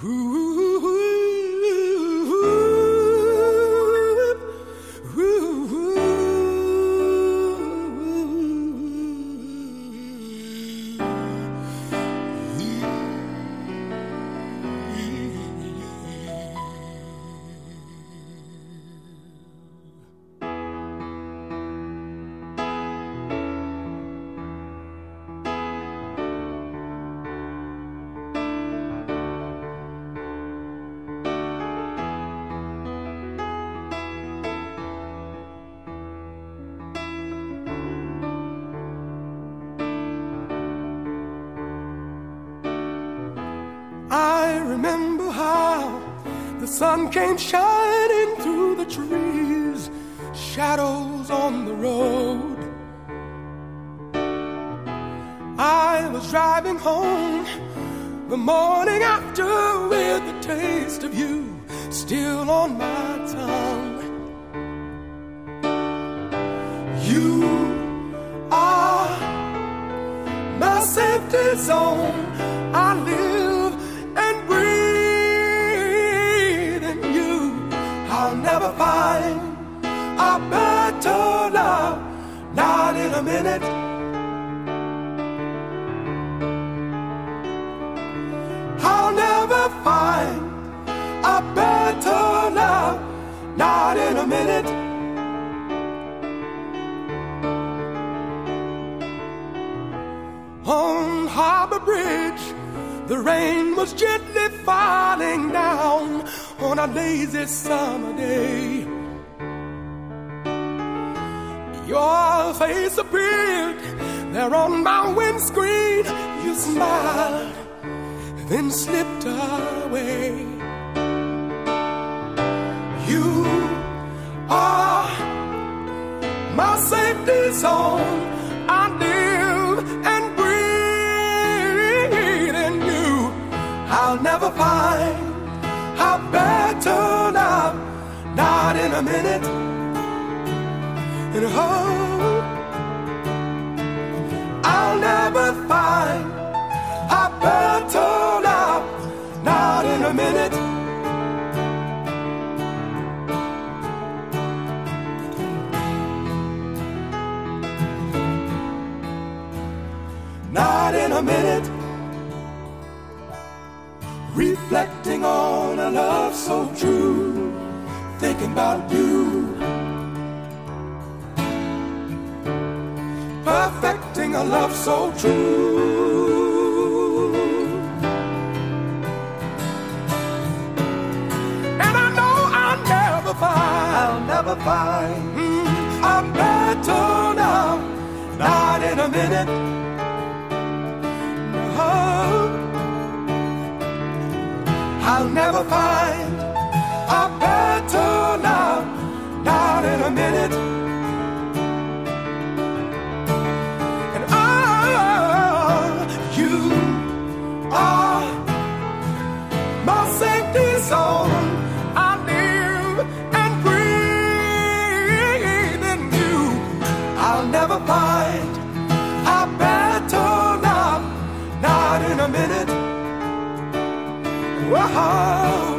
I remember how the sun came shining through the trees, shadows on the road. I was driving home the morning after with the taste of you still on my tongue. You are my safety zone. I live and breathe in you. I'll never find a better love, not in a minute. I'll never find a better love, not in a minute. On Harbor Bridge, the rain was gently falling down on a lazy summer day. Your face appeared there on my windscreen. You smiled, then slipped away. You are my safety zone. I live and breathe in you. I'll never find a better love, not in a minute. And oh, I'll never find a better love, not in a minute. Not in a minute. Reflecting on a love so true, thinking about you. Perfecting a love so true. And I know I'll never find a better love, not in a minute. No, I'll never find a better love, not in a minute. Zone. I live and breathe in you. I'll never find a better love, not in a minute. Whoa.